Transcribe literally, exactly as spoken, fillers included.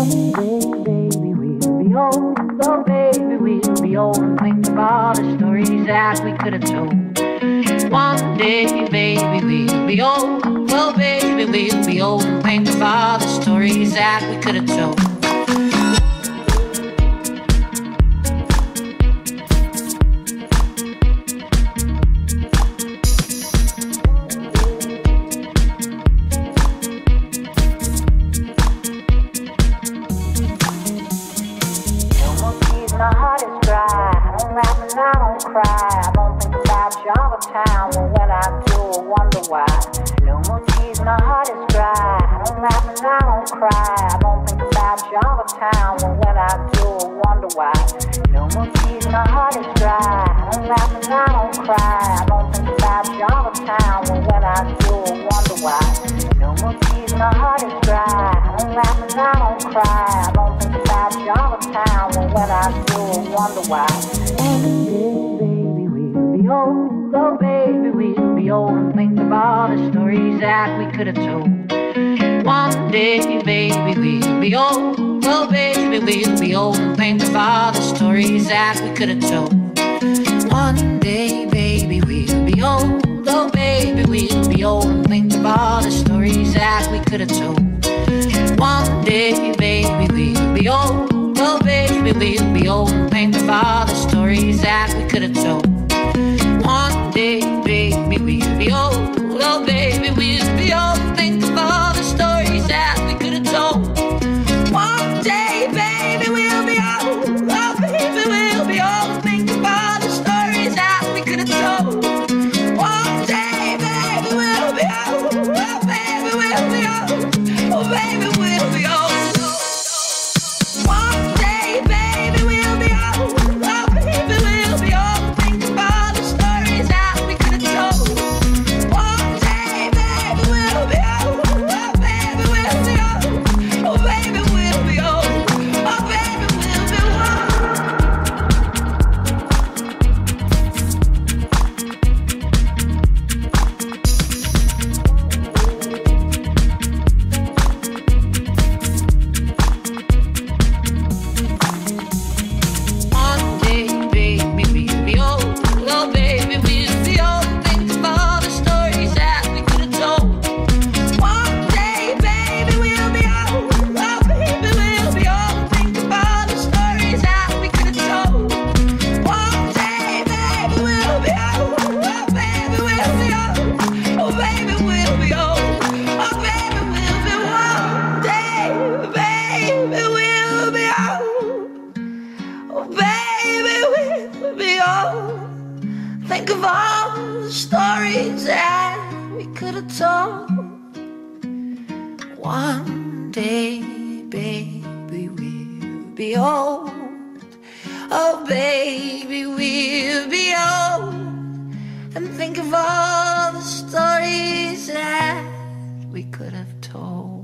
baby, we'll be old. Oh, baby, we'll be old and think of all the stories that we could have told. One day, baby, we'll be old. Oh, baby, we'll be old and think of all the stories that we could have told. My heart is dry, I don't laugh and I don't cry. I don't think about you all the time, but when I do, I wonder why. No more tears, my heart is dry, I don't laugh and I don't cry. I don't think about you all the time, but when I do, I wonder why. No more tears, my heart is dry, I don't laugh and I don't cry. I don't think about you all the time, but when I do, I wonder why. No more tears, my heart is dry, I don't laugh and I don't cry. I don't think about you all the time, but when I do, I wonder why. One day, baby, we'll be old. Oh, baby, we'll be old and think of all the stories that we could have told. One day, baby, we'll be old. Oh, baby, we'll be old and think of all the stories that we could have told. One day, baby, we'll be old. Oh, baby, we'll be old and think of all the stories that we could have told. One day, baby, we'll be old. Oh, baby, we'll be old and think of all the stories that we could have told. One day, baby, we'll be old. Oh, baby, we'll be old and think of all the stories that we could have told. One day, baby, we'll be old. Oh, baby, we'll be old and think of all the stories that we could have told. One day, baby, we'll be old. Oh, baby, we'll be old. Oh, baby, we'll be old. Think of all the stories that we could have told. One day, baby, we'll be old. Oh, baby, we'll be old. And think of all the stories that we could have told.